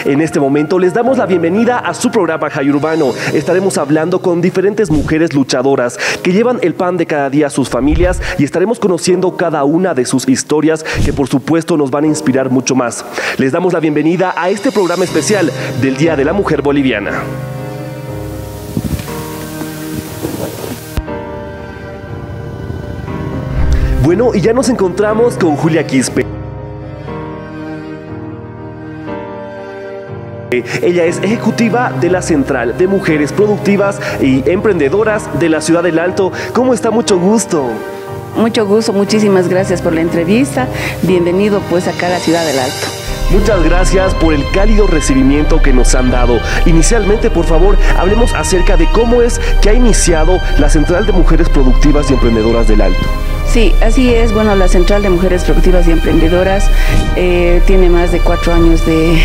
En este momento les damos la bienvenida a su programa Jai Urbano. Estaremos hablando con diferentes mujeres luchadoras que llevan el pan de cada día a sus familias y estaremos conociendo cada una de sus historias que por supuesto nos van a inspirar mucho más. Les damos la bienvenida a este programa especial del Día de la Mujer Boliviana. Bueno, y ya nos encontramos con Julia Quispe. Ella es ejecutiva de la Central de Mujeres Productivas y Emprendedoras de la Ciudad del Alto. ¿Cómo está? Mucho gusto. Mucho gusto, muchísimas gracias por la entrevista. Bienvenido pues acá a la Ciudad del Alto. Muchas gracias por el cálido recibimiento que nos han dado. Inicialmente, por favor, hablemos acerca de cómo es que ha iniciado la Central de Mujeres Productivas y Emprendedoras del Alto. Sí, así es. Bueno, la Central de Mujeres Productivas y Emprendedoras tiene más de 4 años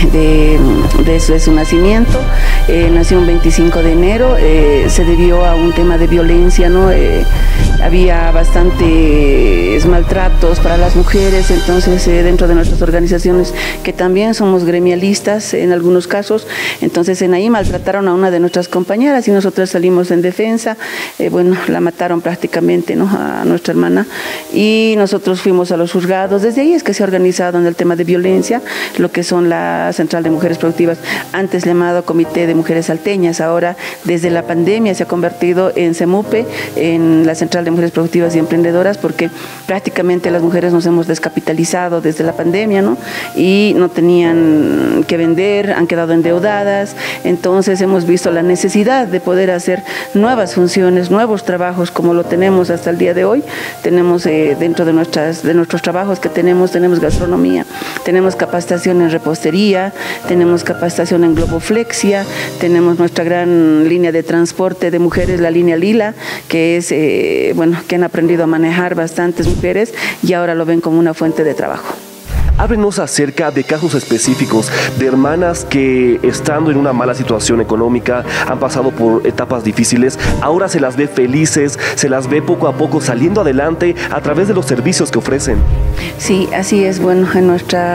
de su nacimiento. Nació un 25 de enero, se debió a un tema de violencia, ¿no? Había bastantes maltratos para las mujeres, entonces dentro de nuestras organizaciones, que también somos gremialistas en algunos casos, entonces en ahí maltrataron a una de nuestras compañeras y nosotros salimos en defensa. Bueno, la mataron prácticamente, ¿no?, a nuestra hermana, y nosotros fuimos a los juzgados. Desde ahí es que se ha organizado en el tema de violencia lo que son la Central de Mujeres Productivas, antes llamado Comité de Mujeres Salteñas. Ahora desde la pandemia se ha convertido en CEMUPE, en la Central de Mujeres Productivas y Emprendedoras, porque prácticamente las mujeres nos hemos descapitalizado desde la pandemia, ¿no? Y no tenían que vender, han quedado endeudadas, entonces hemos visto la necesidad de poder hacer nuevas funciones, nuevos trabajos, como lo tenemos hasta el día de hoy. Tenemos dentro de nuestros trabajos que tenemos gastronomía, tenemos capacitación en repostería, tenemos capacitación en globoflexia, tenemos nuestra gran línea de transporte de mujeres, la línea Lila, que es, que han aprendido a manejar bastantes mujeres y ahora lo ven como una fuente de trabajo. Háblenos acerca de casos específicos de hermanas que, estando en una mala situación económica, han pasado por etapas difíciles, ahora se las ve felices, se las ve poco a poco saliendo adelante a través de los servicios que ofrecen. Sí, así es. Bueno, en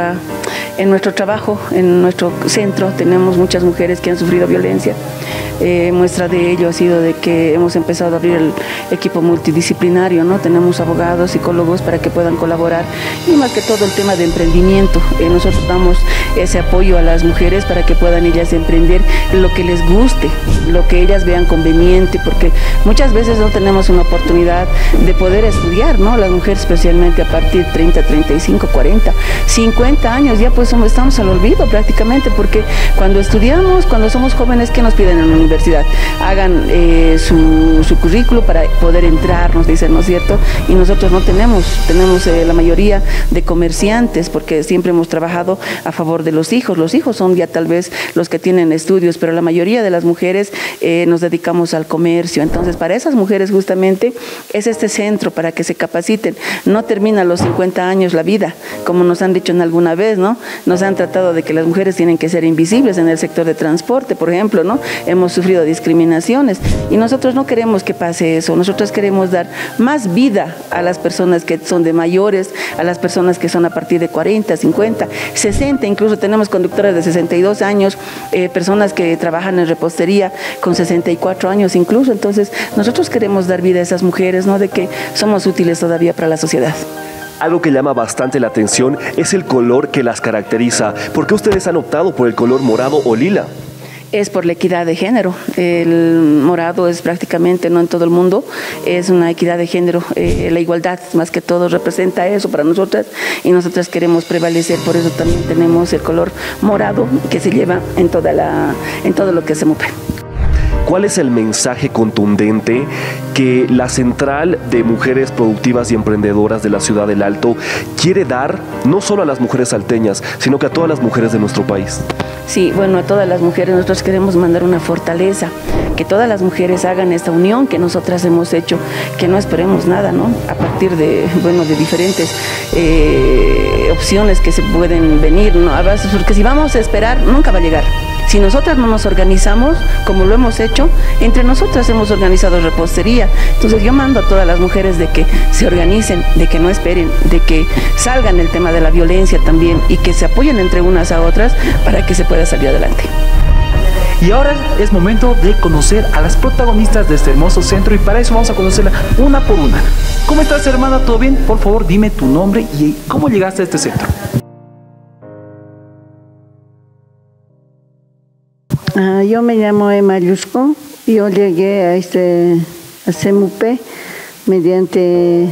nuestro trabajo, en nuestro centro, tenemos muchas mujeres que han sufrido violencia. Muestra de ello ha sido de que hemos empezado a abrir el equipo multidisciplinario, ¿no? Tenemos abogados, psicólogos para que puedan colaborar, y más que todo el tema de emprendimiento. Nosotros damos ese apoyo a las mujeres para que puedan ellas emprender lo que les guste, lo que ellas vean conveniente, porque muchas veces no tenemos una oportunidad de poder estudiar, ¿no? Las mujeres, especialmente a partir de 30, 35, 40, 50 años, ya pues estamos al olvido prácticamente, porque cuando estudiamos, cuando somos jóvenes, ¿qué nos piden en la universidad? Hagan su currículo para poder entrar, nos dicen, ¿no es cierto? Y nosotros no tenemos la mayoría de comerciantes, porque siempre hemos trabajado a favor de los hijos. Los hijos son ya tal vez los que tienen estudios, pero la mayoría de las mujeres nos dedicamos al comercio. Entonces, para esas mujeres justamente es este centro para que se capaciten. No termina a los 50 años la vida, como nos han dicho en alguna vez, ¿no? Nos han tratado de que las mujeres tienen que ser invisibles en el sector de transporte, por ejemplo, ¿no? Hemos sufrido discriminaciones y nosotros no queremos que pase eso. Nosotros queremos dar más vida a las personas que son de mayores, a las personas que son a partir de 40, 50, 60, incluso tenemos conductoras de 62 años, personas que trabajan en repostería con 64 años incluso. Entonces nosotros queremos dar vida a esas mujeres, ¿no? De que somos útiles todavía para la sociedad. Algo que llama bastante la atención es el color que las caracteriza. ¿Por qué ustedes han optado por el color morado o lila? Es por la equidad de género. El morado es prácticamente, no en todo el mundo, es una equidad de género. La igualdad más que todo representa eso para nosotras y nosotras queremos prevalecer, por eso también tenemos el color morado que se lleva en todo lo que se mueve. ¿Cuál es el mensaje contundente que la Central de Mujeres Productivas y Emprendedoras de la Ciudad del Alto quiere dar, no solo a las mujeres salteñas, sino que a todas las mujeres de nuestro país? Sí, bueno, a todas las mujeres nosotros queremos mandar una fortaleza, que todas las mujeres hagan esta unión que nosotras hemos hecho, que no esperemos nada, ¿no? A partir de diferentes opciones que se pueden venir, ¿no? A veces, porque si vamos a esperar, nunca va a llegar. Si nosotras no nos organizamos, como lo hemos hecho, entre nosotras hemos organizado repostería. Entonces yo mando a todas las mujeres de que se organicen, de que no esperen, de que salgan el tema de la violencia también y que se apoyen entre unas a otras para que se pueda salir adelante. Y ahora es momento de conocer a las protagonistas de este hermoso centro y para eso vamos a conocerla una por una. ¿Cómo estás, hermana? ¿Todo bien? Por favor, dime tu nombre y cómo llegaste a este centro. Yo me llamo Emma Llusco. Yo llegué a CEMUP mediante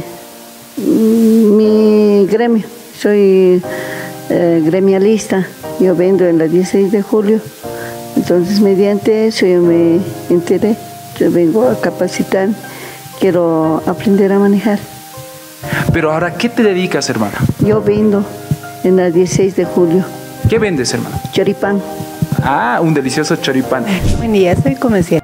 mi gremio. Soy gremialista. Yo vendo en la 16 de julio. Entonces, mediante eso yo me enteré. Yo vengo a capacitar. Quiero aprender a manejar. Pero ahora, ¿qué te dedicas, hermana? Yo vendo en la 16 de julio. ¿Qué vendes, hermana? Choripán. Ah, un delicioso choripán. Buen día, soy comerciante.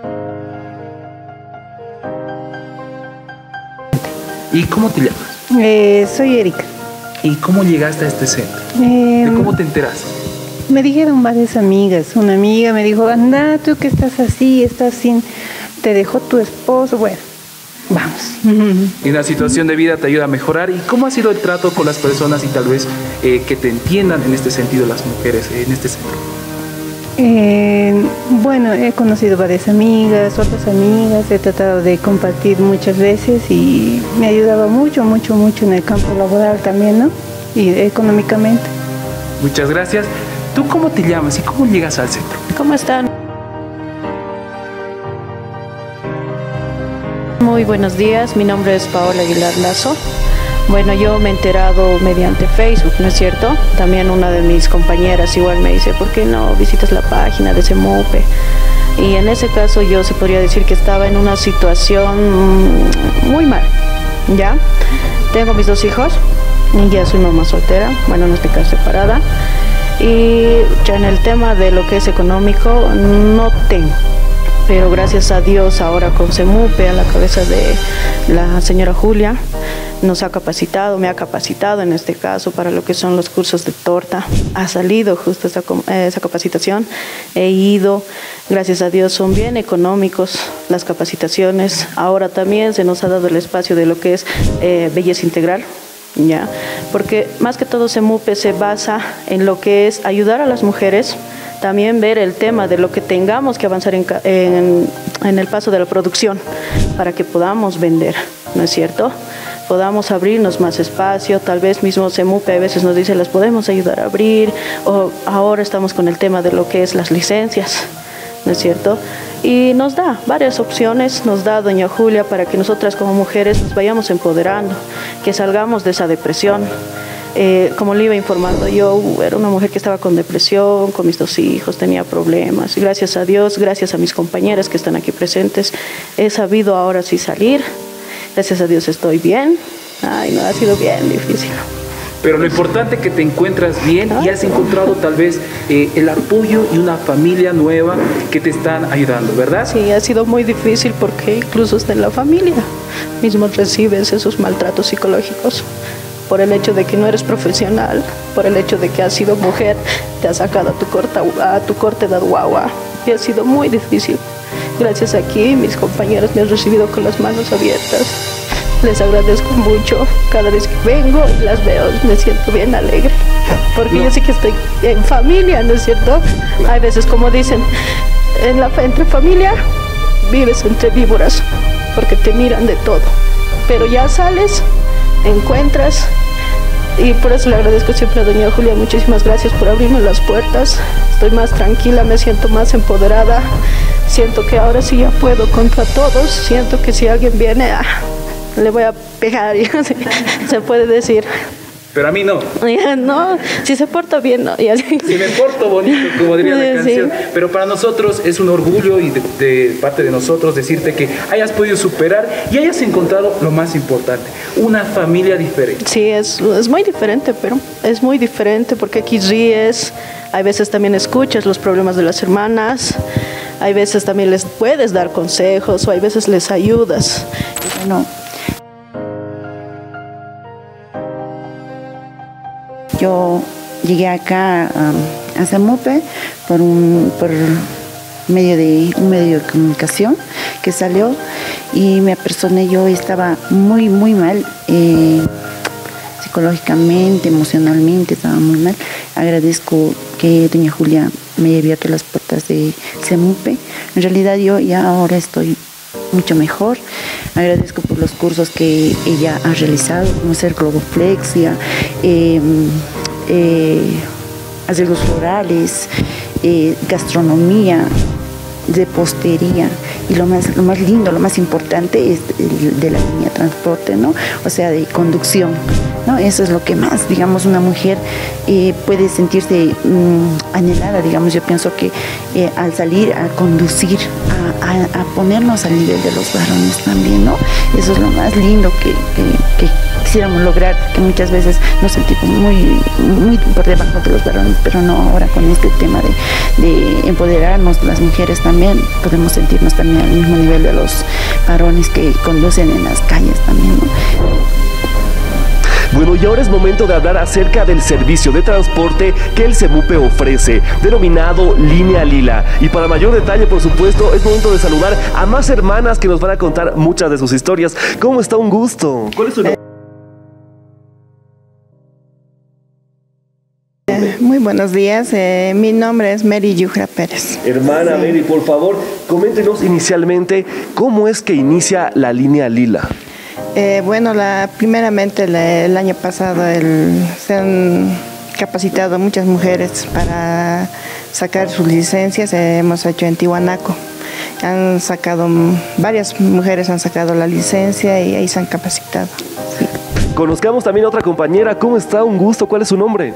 ¿Y cómo te llamas? Soy Erika. ¿Y cómo llegaste a este centro? ¿De cómo te enteraste? Me dijeron varias amigas. Una amiga me dijo, anda, tú que estás así, estás sin... Te dejó tu esposo. Bueno, vamos. Y una situación de vida te ayuda a mejorar. ¿Y cómo ha sido el trato con las personas y tal vez que te entiendan en este sentido las mujeres en este centro? Bueno, he conocido varias amigas, otras amigas, he tratado de compartir muchas veces y me ayudaba mucho en el campo laboral también, ¿no? Y económicamente. Muchas gracias. ¿Tú cómo te llamas y cómo llegas al centro? ¿Cómo están? Muy buenos días, mi nombre es Paola Aguilar Lazo. Bueno, yo me he enterado mediante Facebook, ¿no es cierto? También una de mis compañeras igual me dice, ¿por qué no visitas la página de CEMUP? Y en ese caso yo se podría decir que estaba en una situación muy mal, ¿ya? Tengo mis 2 hijos, y ya soy mamá soltera, bueno, no estoy separada. Y ya en el tema de lo que es económico, no tengo. Pero gracias a Dios ahora con CEMUP, a la cabeza de la señora Julia, nos ha capacitado, me ha capacitado en este caso para lo que son los cursos de torta. Ha salido justo esa capacitación, he ido, gracias a Dios son bien económicos las capacitaciones. Ahora también se nos ha dado el espacio de lo que es belleza integral, ¿ya? Porque más que todo CEMUP se basa en lo que es ayudar a las mujeres, también ver el tema de lo que tengamos que avanzar en el paso de la producción para que podamos vender, ¿no es cierto? Podamos abrirnos más espacio, tal vez mismo CEMUP a veces nos dice, las podemos ayudar a abrir, o ahora estamos con el tema de lo que es las licencias, ¿no es cierto? Y nos da varias opciones, nos da doña Julia para que nosotras como mujeres nos vayamos empoderando, que salgamos de esa depresión. Como le iba informando, yo era una mujer que estaba con depresión, con mis 2 hijos, tenía problemas. Y gracias a Dios, gracias a mis compañeras que están aquí presentes, he sabido ahora sí salir. Gracias a Dios estoy bien. Ay, no, ha sido bien difícil. Pero lo importante es que te encuentras bien y has encontrado tal vez el apoyo y una familia nueva que te están ayudando, ¿verdad? Sí, ha sido muy difícil porque incluso hasta en la familia mismo recibes esos maltratos psicológicos por el hecho de que no eres profesional, por el hecho de que has sido mujer, te has sacado a tu corta edad guagua y ha sido muy difícil. Gracias aquí, mis compañeros me han recibido con las manos abiertas. Les agradezco mucho. Cada vez que vengo y las veo, me siento bien alegre. Porque yo sé que estoy en familia, ¿no es cierto? Hay veces, como dicen, entre familia vives entre víboras, porque te miran de todo. Pero ya sales, encuentras, y por eso le agradezco siempre a doña Julia. Muchísimas gracias por abrirme las puertas. Estoy más tranquila, me siento más empoderada. Siento que ahora sí ya puedo contra todos. Siento que si alguien viene, le voy a pegar, se puede decir. Pero a mí no. No, si se porta bien, no. Si me porto bonito, como diría la canción. Sí. Pero para nosotros es un orgullo y de parte de nosotros decirte que hayas podido superar y hayas encontrado lo más importante, una familia diferente. Sí, es muy diferente, pero es muy diferente porque aquí ríes, hay veces también escuchas los problemas de las hermanas, hay veces también les puedes dar consejos o hay veces les ayudas. Bueno, yo llegué acá a Semupe por un medio de comunicación que salió y me apersoné. Yo estaba muy mal, psicológicamente, emocionalmente estaba muy mal. Agradezco que doña Julia me haya abierto las puertas de Semupe. En realidad yo ya ahora estoy mucho mejor. Agradezco por los cursos que ella ha realizado, como hacer globoflexia, arreglos florales, gastronomía, repostería, y lo más lindo, lo más importante es de la línea de transporte, ¿no? O sea, de conducción, ¿no? Eso es lo que más, digamos, una mujer puede sentirse anhelada, digamos. Yo pienso que al salir a conducir, a ponernos al nivel de los varones también, ¿no? Eso es lo más lindo que quisiéramos lograr, que muchas veces nos sentimos muy por debajo de los varones, pero no, ahora con este tema de empoderarnos las mujeres también podemos sentirnos también al mismo nivel de los varones que conducen en las calles también, ¿no? Bueno, y ahora es momento de hablar acerca del servicio de transporte que el Semupe ofrece, denominado Línea Lila. Y para mayor detalle, por supuesto, es momento de saludar a más hermanas que nos van a contar muchas de sus historias. ¿Cómo está? Un gusto. ¿Cuál es su nombre? Muy buenos días, mi nombre es Mary Yujra Pérez. Hermana Sí. Mary, por favor, coméntenos inicialmente cómo es que inicia la Línea Lila. Bueno, primeramente el año pasado se han capacitado muchas mujeres para sacar sus licencias. Hemos hecho en Tiwanaku. Varias mujeres han sacado la licencia y ahí se han capacitado. Sí. Conozcamos también a otra compañera. ¿Cómo está? Un gusto. ¿Cuál es su nombre?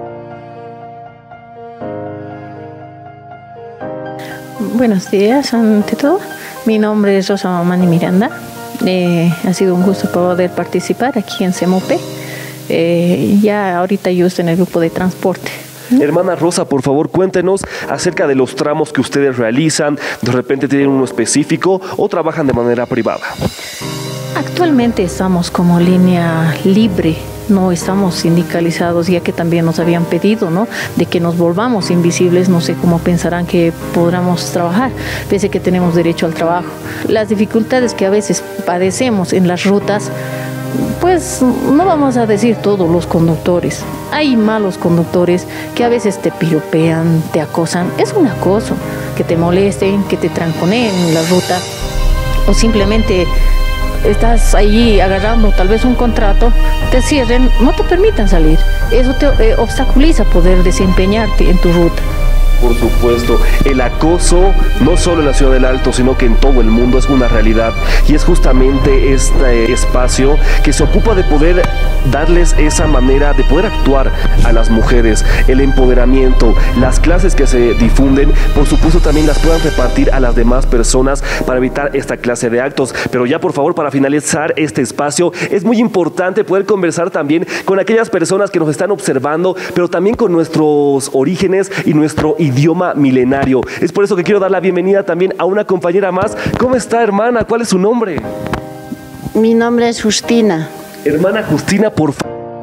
Buenos días, ante todo. Mi nombre es Rosa Mamani Miranda. Ha sido un gusto poder participar aquí en Semupe. Ya ahorita yo estoy en el grupo de transporte. Hermana Rosa, por favor, cuéntenos acerca de los tramos que ustedes realizan. ¿De repente tienen uno específico o trabajan de manera privada? Actualmente estamos como línea libre, no estamos sindicalizados, ya que también nos habían pedido, ¿no?, de que nos volvamos invisibles. No sé cómo pensarán que podamos trabajar, pese que tenemos derecho al trabajo. Las dificultades que a veces padecemos en las rutas, pues no vamos a decir todos los conductores. Hay malos conductores que a veces te piropean, te acosan. Es un acoso, que te molesten, que te tranconeen en la ruta, o simplemente estás allí agarrando tal vez un contrato, te cierren, no te permitan salir. Eso te obstaculiza poder desempeñarte en tu ruta. Por supuesto, el acoso no solo en la ciudad del Alto, sino que en todo el mundo es una realidad, y es justamente este espacio que se ocupa de poder darles esa manera de poder actuar a las mujeres, el empoderamiento, las clases que se difunden, por supuesto también las puedan repartir a las demás personas para evitar esta clase de actos. Pero ya, por favor, para finalizar este espacio, es muy importante poder conversar también con aquellas personas que nos están observando, pero también con nuestros orígenes y nuestro idioma milenario. Es por eso que quiero dar la bienvenida también a una compañera más. ¿Cómo está, hermana? ¿Cuál es su nombre? Mi nombre es Justina. Hermana Justina, por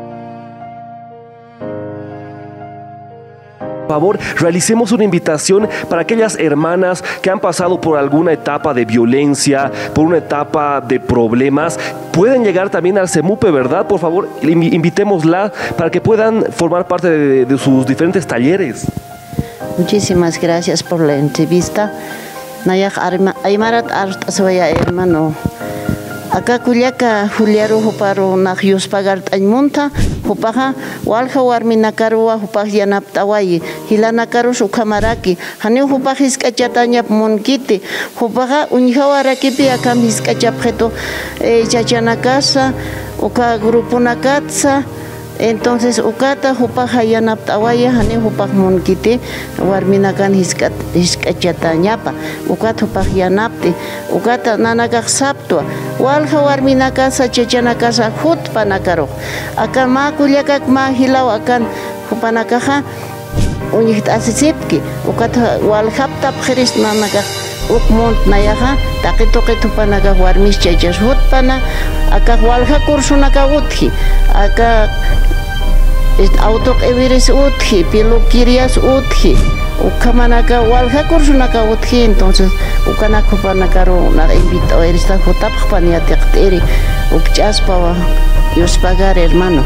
favor, realicemos una invitación para aquellas hermanas que han pasado por alguna etapa de violencia, por una etapa de problemas. Pueden llegar también al Semupe, ¿verdad? Por favor, invitémosla para que puedan formar parte de sus diferentes talleres. Muchísimas gracias por la entrevista. Nayak Aymarat Artaswaya, hermano. Acá Culiaca, Juliaro Juparo, Najius Pagart Aymunta, Jupaja, Walja Warminakarua, Jupaj Yanaptawai, Hilanakarush Ukamaraki, Haneu Jupajis Kachatanya Monkiti, Jupaja, Unjawarakipi, Akamis Kachapjeto, Chachanacasa, Uka Grupunakatsa. Entonces, ukata hupaja yanaptawaya hane hupaj monkite warminakan hiskachatañapa ukata hupaj yanapti ukata nanakaj saptua walja warminakasa chechanakasa hutpanakaruj akan ma kullakak ma hilaw akan hupanakaja uñijta asisipki ukata waljapta pjeris nanakaj ukmont nayaja taqituqitu panaka warmis chechas hutpana aka walja kursunaka utji aka auto eviris utji, peluquerias utji, ukamanaka walja kursunaka utji, entonces ukanako panakaro nada invito eres tan jotap paniatekteri, upchaspa Dios pagar hermano.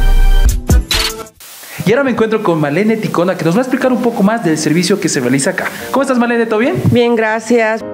Y ahora me encuentro con Marlene Ticona, que nos va a explicar un poco más del servicio que se realiza acá. ¿Cómo estás, Marlene? ¿Todo bien? Bien, gracias.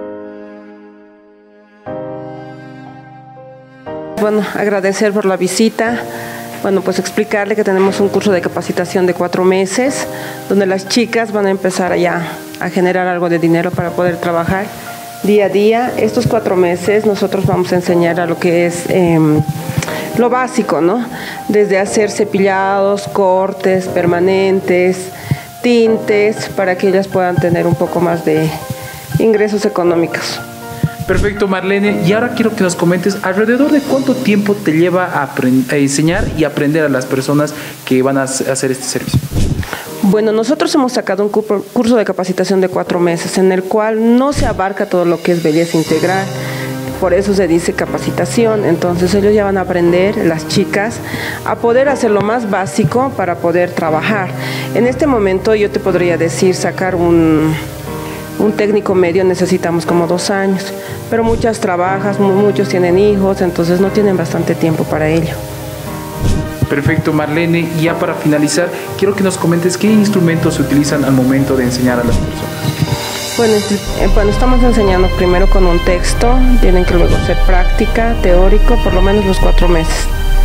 Bueno, agradecer por la visita. Bueno, pues explicarle que tenemos un curso de capacitación de 4 meses, donde las chicas van a empezar allá a generar algo de dinero para poder trabajar día a día. Estos 4 meses nosotros vamos a enseñar a lo que es lo básico, ¿no? Desde hacer cepillados, cortes permanentes, tintes, para que ellas puedan tener un poco más de ingresos económicos. Perfecto, Marlene. Y ahora quiero que nos comentes alrededor de cuánto tiempo te lleva a enseñar y aprender a las personas que van a hacer este servicio. Bueno, nosotros hemos sacado un curso de capacitación de 4 meses, en el cual no se abarca todo lo que es belleza integral. Por eso se dice capacitación. Entonces ellos ya van a aprender, las chicas, a poder hacer lo más básico para poder trabajar. En este momento yo te podría decir, sacar un técnico medio necesitamos como 2 años, pero muchas trabajan, muchos tienen hijos, entonces no tienen bastante tiempo para ello. Perfecto, Marlene. Y ya para finalizar, quiero que nos comentes qué instrumentos se utilizan al momento de enseñar a las personas. Bueno, estamos enseñando primero con un texto, tienen que luego hacer práctica, teórico, por lo menos los 4 meses.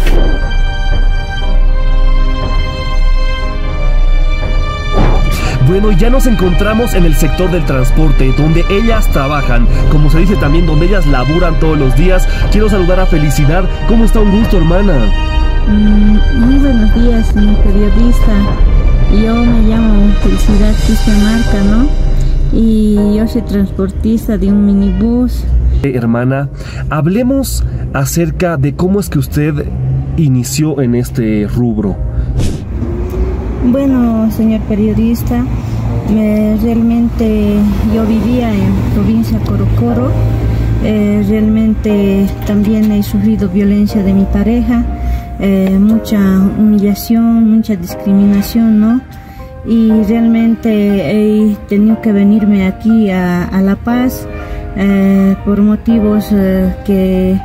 Bueno, ya nos encontramos en el sector del transporte, donde ellas trabajan, como se dice también, donde ellas laburan todos los días. Quiero saludar a Felicidad. ¿Cómo está? Un gusto, hermana. Muy buenos días, señor periodista. Yo me llamo Felicidad Cristian Marca, ¿no? Y yo soy transportista de un minibús. Hermana, hablemos acerca de cómo es que usted inició en este rubro. Bueno, señor periodista, realmente yo vivía en provincia Corocoro. Realmente también he sufrido violencia de mi pareja, mucha humillación, mucha discriminación, ¿no? Y realmente he tenido que venirme aquí a La Paz por motivos que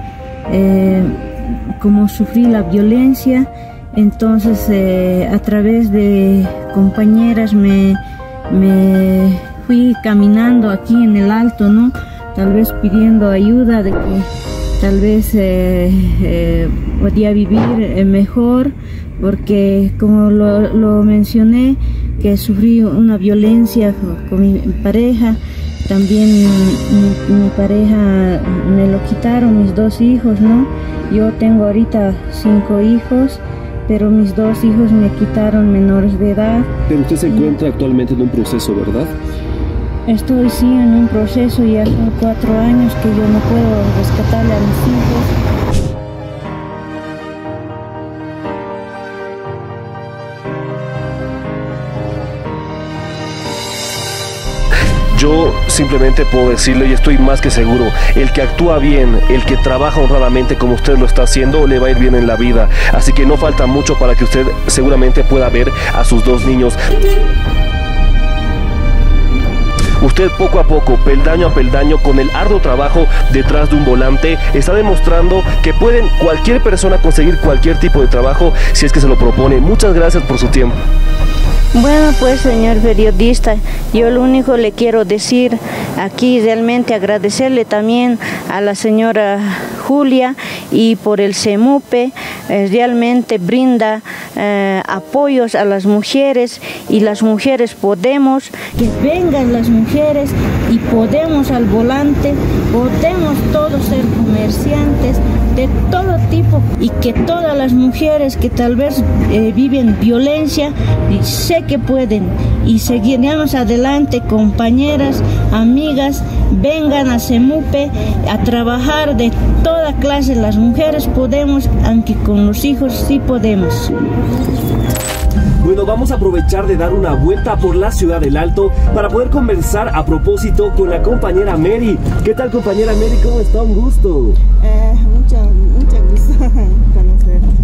como sufrí la violencia, entonces a través de compañeras me fui caminando aquí en el Alto, ¿no? Tal vez pidiendo ayuda de que tal vez podía vivir mejor, porque como lo mencioné, que sufrí una violencia con mi pareja. También mi pareja me lo quitaron, mis 2 hijos, ¿no? Yo tengo ahorita 5 hijos, pero mis 2 hijos me quitaron menores de edad. Pero usted se encuentra actualmente en un proceso, ¿verdad? Estoy sí en un proceso, ya son 4 años que yo no puedo rescatarle a mis hijos. Yo simplemente puedo decirle, y estoy más que seguro, el que actúa bien, el que trabaja honradamente como usted lo está haciendo, le va a ir bien en la vida. Así que no falta mucho para que usted seguramente pueda ver a sus 2 niños. Usted poco a poco, peldaño a peldaño, con el arduo trabajo detrás de un volante, está demostrando que pueden cualquier persona conseguir cualquier tipo de trabajo si es que se lo propone. Muchas gracias por su tiempo. Bueno, pues señor periodista, yo lo único le quiero decir aquí, realmente agradecerle también a la señora Julia y por el CEMUPE, realmente brinda apoyos a las mujeres, y las mujeres podemos, que vengan las mujeres y podemos al volante, podemos todos ser comerciantes de todo tipo, y que todas las mujeres que tal vez viven violencia, y sé que pueden, y seguiremos adelante, compañeras, amigas, vengan a CEMUPE a trabajar de toda clase. Las mujeres podemos, aunque con los hijos sí podemos. Bueno, vamos a aprovechar de dar una vuelta por la ciudad del Alto para poder conversar a propósito con la compañera Mary. ¿Qué tal, compañera Mary? ¿Cómo está? Un gusto. Mucho gusto conocer.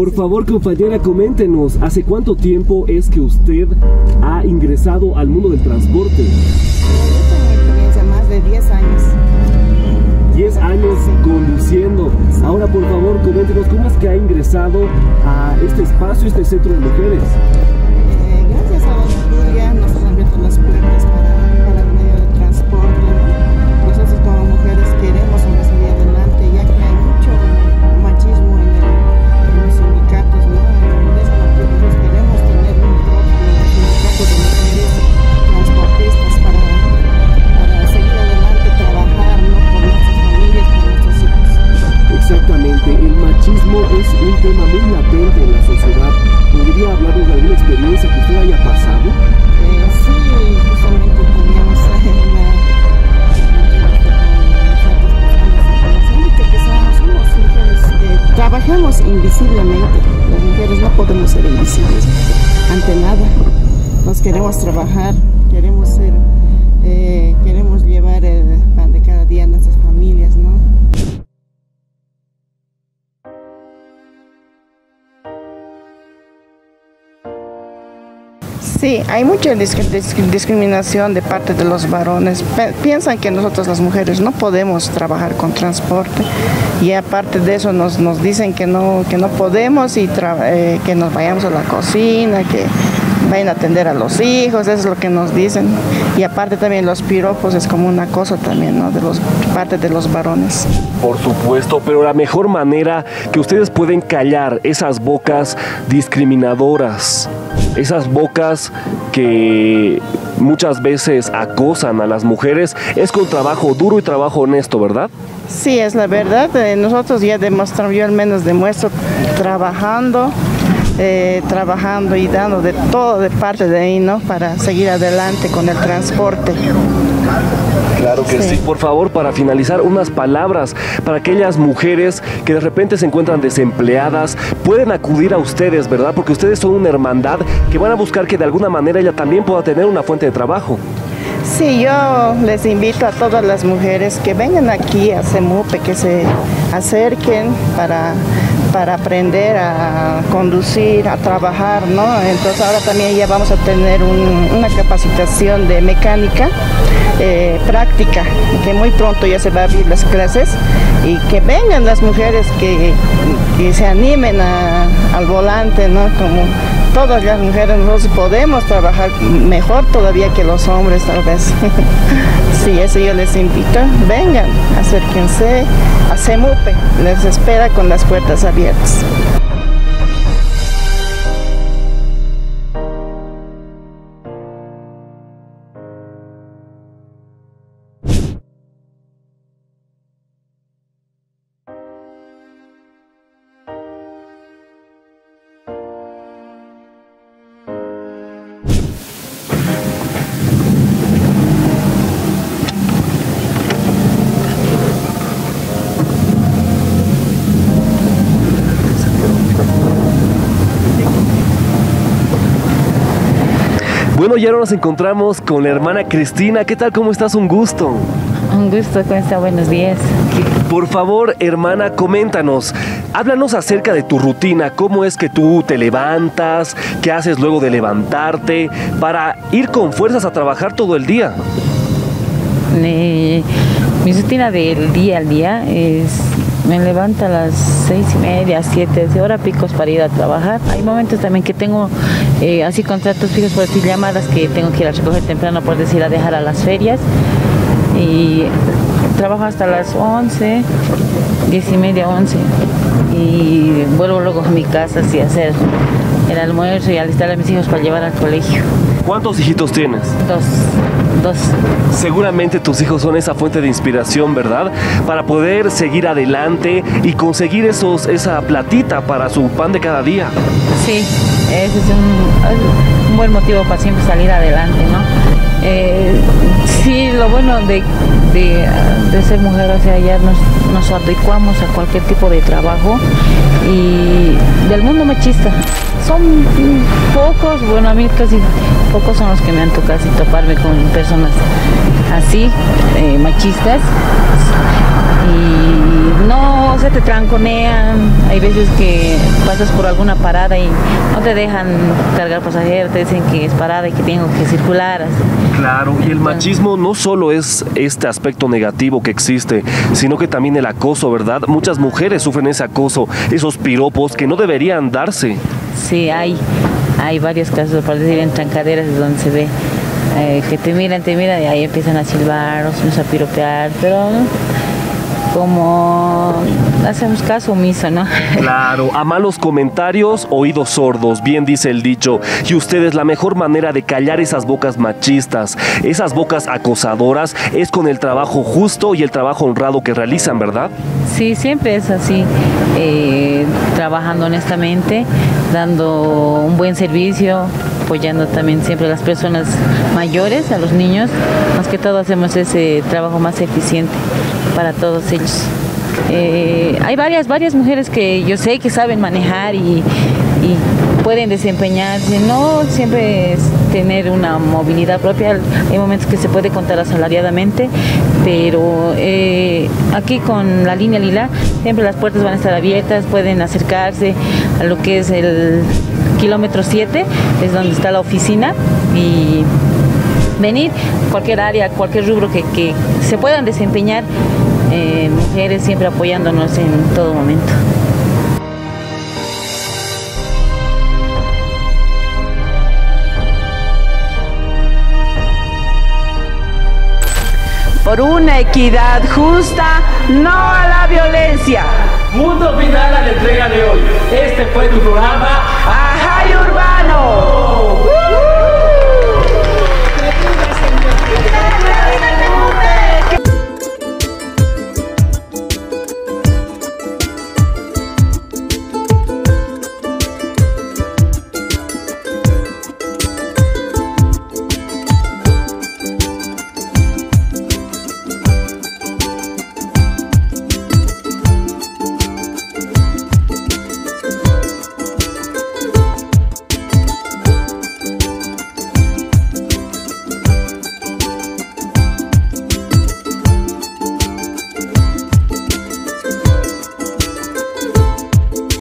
Por favor, compañera, coméntenos, ¿hace cuánto tiempo es que usted ha ingresado al mundo del transporte? Yo tengo experiencia más de 10 años. 10 años conduciendo. Ahora, por favor, coméntenos, ¿cómo es que ha ingresado a este espacio, este centro de mujeres? Gracias a la Julia nos han abierto las puertas para el medio de transporte, ¿no? Nosotros como mujeres queremos salir adelante, ya que hay mucho machismo en los sindicatos, ¿no? En ese motivo nosotros queremos tener un propio sindicato de mujeres transportistas para seguir adelante, trabajar, ¿no? Por nuestras familias, por nuestros hijos. Exactamente, el machismo es un tema muy latente en la sociedad. ¿Podría hablarnos de alguna experiencia que usted haya pasado? Sí, justamente teníamos una que somos mujeres, trabajamos invisiblemente. Las mujeres no podemos ser invisibles ante nada. Nos queremos trabajar, queremos ser, queremos llevar el pan de cada día a nuestras familias, ¿no? Sí, hay mucha discriminación de parte de los varones. Piensan que nosotros las mujeres no podemos trabajar con transporte y aparte de eso nos dicen que no podemos y que nos vayamos a la cocina, que vayan a atender a los hijos, eso es lo que nos dicen. Y aparte también los piropos es como una cosa también, ¿no? De parte de los varones. Por supuesto, pero la mejor manera que ustedes pueden callar esas bocas discriminadoras, esas bocas que muchas veces acosan a las mujeres, es con trabajo duro y trabajo honesto, ¿verdad? Sí, es la verdad. Nosotros ya demostramos, yo al menos demuestro trabajando y dando de todo de parte de ahí, ¿no? Para seguir adelante con el transporte. Claro que sí. Por favor, para finalizar, unas palabras para aquellas mujeres que de repente se encuentran desempleadas, pueden acudir a ustedes, ¿verdad? Porque ustedes son una hermandad que van a buscar que de alguna manera ella también pueda tener una fuente de trabajo. Sí, yo les invito a todas las mujeres que vengan aquí a CEMUPE, que se acerquen para aprender a conducir, a trabajar, ¿no? Entonces ahora también ya vamos a tener una capacitación de mecánica práctica, que muy pronto ya se va a abrir las clases y que vengan las mujeres que se animen al volante, ¿no? Como todas las mujeres nosotros podemos trabajar mejor todavía que los hombres tal vez. Sí, eso yo les invito, vengan, acérquense a CEMUPE, les espera con las puertas abiertas. Bueno, ya nos encontramos con la hermana Cristina. ¿Qué tal? ¿Cómo estás? Un gusto. Un gusto, ¿cómo está? Buenos días. Por favor, hermana, coméntanos. Háblanos acerca de tu rutina. ¿Cómo es que tú te levantas? ¿Qué haces luego de levantarte? Para ir con fuerzas a trabajar todo el día. Mi rutina del día al día es... Me levanto a las 6:30, 7, de hora picos para ir a trabajar. Hay momentos también que tengo así contratos fijos, por decir llamadas, que tengo que ir a recoger temprano, por decir a dejar a las ferias. Y trabajo hasta las 11, 10:30, 11. Y vuelvo luego a mi casa así a hacer el almuerzo y alistar a mis hijos para llevar al colegio. ¿Cuántos hijitos tienes? Dos. Seguramente tus hijos son esa fuente de inspiración, ¿verdad? Para poder seguir adelante y conseguir esa platita para su pan de cada día. Sí, ese es un buen motivo para siempre salir adelante, ¿no? Sí, lo bueno de ser mujer, o sea, ya nos adecuamos a cualquier tipo de trabajo y del mundo machista. Son pocos, bueno, a mí casi pocos son los que me han tocado así toparme con personas así, machistas. Y no, se te tranconean, Hay veces que pasas por alguna parada y no te dejan cargar pasajeros, te dicen que es parada y que tengo que circular. Así. Claro, y el machismo no solo es este aspecto negativo que existe, sino que también el acoso, ¿verdad? Muchas mujeres sufren ese acoso, esos piropos que no deberían darse. Sí, hay varios casos, por decir, en trancaderas es donde se ve que te miran y ahí empiezan a silbar o a piropear, pero como hacemos caso omiso, ¿no? Claro, a malos comentarios, oídos sordos, bien dice el dicho. Y ustedes, la mejor manera de callar esas bocas machistas, esas bocas acosadoras, es con el trabajo justo y el trabajo honrado que realizan, ¿verdad? Sí, siempre es así, trabajando honestamente, dando un buen servicio, apoyando también siempre a las personas mayores, a los niños. Más que todo hacemos ese trabajo más eficiente para todos ellos. Hay varias mujeres que yo sé que saben manejar y pueden desempeñarse, no siempre es tener una movilidad propia, hay momentos que se puede contar asalariadamente, pero aquí con la línea Lila siempre las puertas van a estar abiertas, pueden acercarse a lo que es el kilómetro 7, es donde está la oficina, y venir cualquier área, cualquier rubro que se puedan desempeñar, mujeres siempre apoyándonos en todo momento. Por una equidad justa, no a la violencia. Punto final a la entrega de hoy. Este fue tu programa